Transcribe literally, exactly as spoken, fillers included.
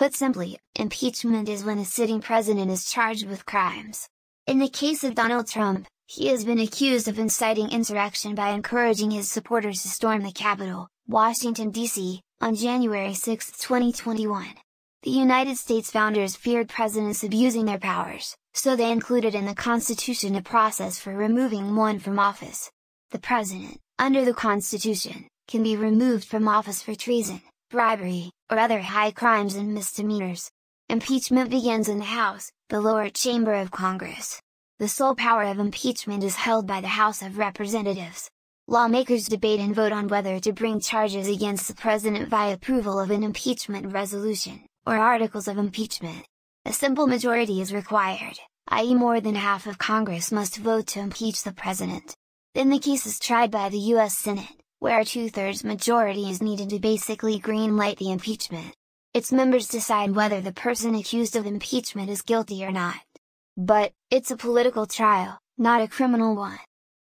Put simply, impeachment is when a sitting president is charged with crimes. In the case of Donald Trump, he has been accused of inciting insurrection by encouraging his supporters to storm the Capitol, Washington, D C, on January sixth, twenty twenty-one. The United States founders feared presidents abusing their powers, so they included in the Constitution a process for removing one from office. The president, under the Constitution, can be removed from office for treason, bribery, or other high crimes and misdemeanors. Impeachment begins in the House, the lower chamber of Congress. The sole power of impeachment is held by the House of Representatives. Lawmakers debate and vote on whether to bring charges against the president via approval of an impeachment resolution, or articles of impeachment. A simple majority is required, that is more than half of Congress must vote to impeach the president. Then the case is tried by the U S Senate, where a two-thirds majority is needed to basically green-light the impeachment. Its members decide whether the person accused of impeachment is guilty or not. But, it's a political trial, not a criminal one.